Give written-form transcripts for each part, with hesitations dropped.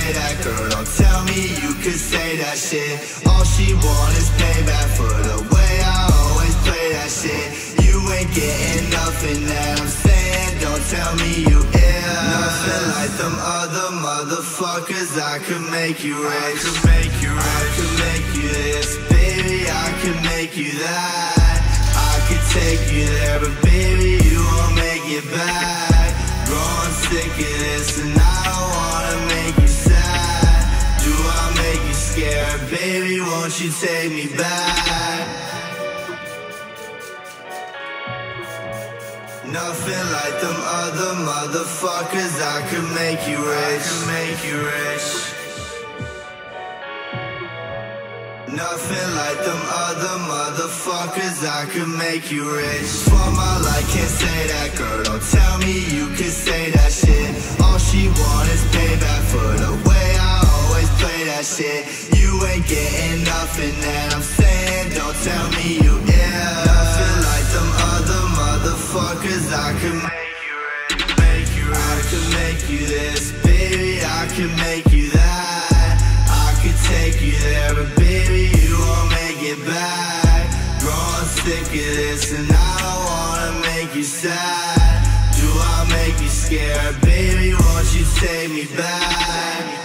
say that, girl, don't tell me you could say that shit. All she want is payback for the way I always play that shit. You ain't getting nothing that I'm saying, don't tell me you ill. Nothing like them other motherfuckers. I could make you rich, I could make you rich, I could make you this, baby, I could make you that. I could take you there, but baby, you won't make it back. Growing sick of this, and I don't wanna make you sad. Do I make you scared? Baby, won't you take me back? Nothing like them other motherfuckers. I could make you rich, I could make you rich. Nothing like them other motherfuckers. I could make you rich. For my life, can't say that, girl, don't tell me you could say that shit. All she want is payback for the way I always play that shit. You ain't getting nothing that I'm saying, don't tell me you ill. Nothing like them other motherfuckers. I could make you rich, make you rich. I could make you this, baby, I could make you that. I could take you there, but baby, you won't make it back. Growing sick of this, and I don't wanna make you sad. Do I make you scared? Baby, won't you take me back?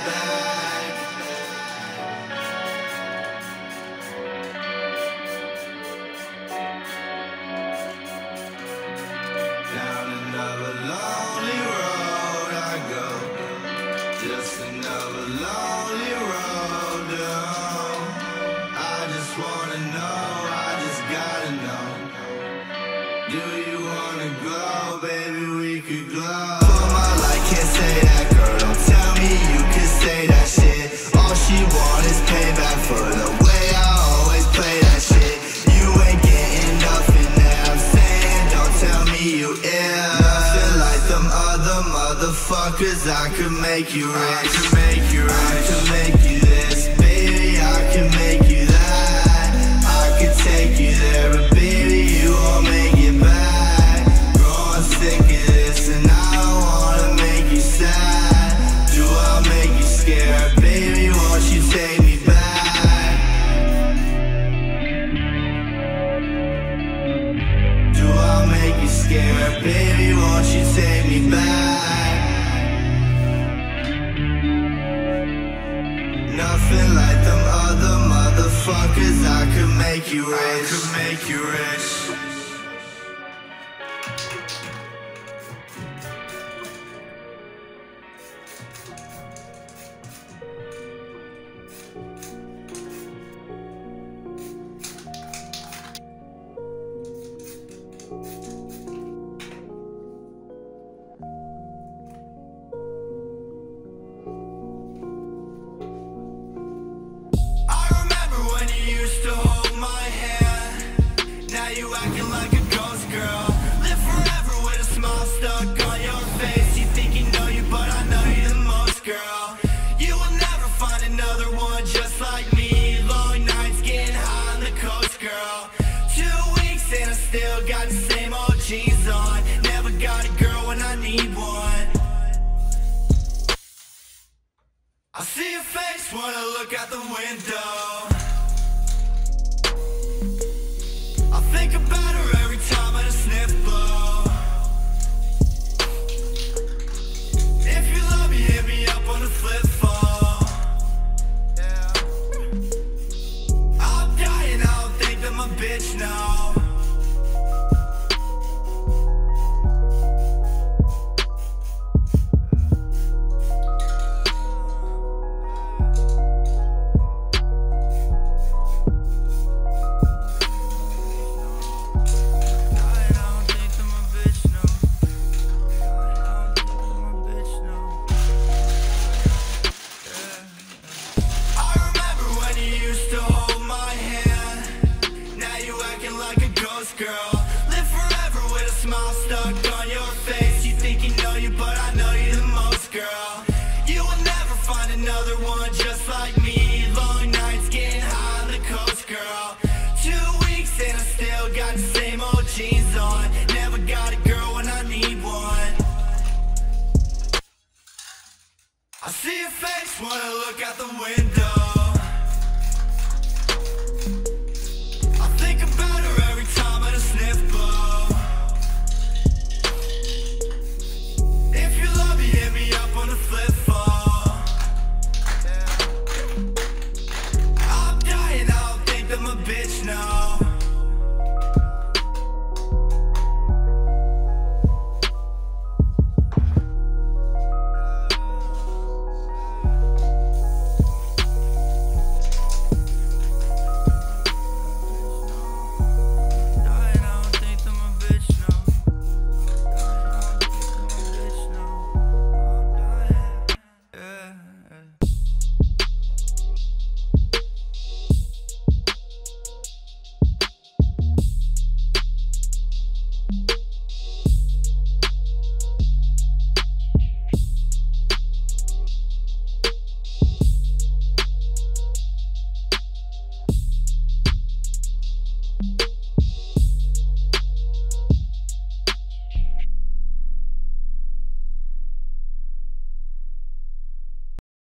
Down another lonely road I go, just another lonely road down. I just wanna know, I just gotta know. Do you wanna glow, baby, we could glow. For my life, can't say that, girl, don't tell me you could say that shit. All she want is payback for the way I always play that shit. You ain't getting nothing that I'm saying, don't tell me you ill. Nothing like them other motherfuckers. I could make you rich, I could make you rich, I could make you this, baby, I could make you that. I could take you there, but baby, you won't make it back. Growing sick of this, and I don't wanna make you sad. Do I make you scared? Baby, won't you take me back? Do I make you scared? Baby, won't you take me back? Nothing like them other motherfuckers. I could make you rich, I could make you rich. Still got the same old jeans on. Never got a girl when I need one. I see your face when I look out the window. I think about her every time I sniff blow. If you love me, hit me up on the flip phone. Yeah. I'm dying, I don't think that my bitch knows. Girl, live forever with a smile stuck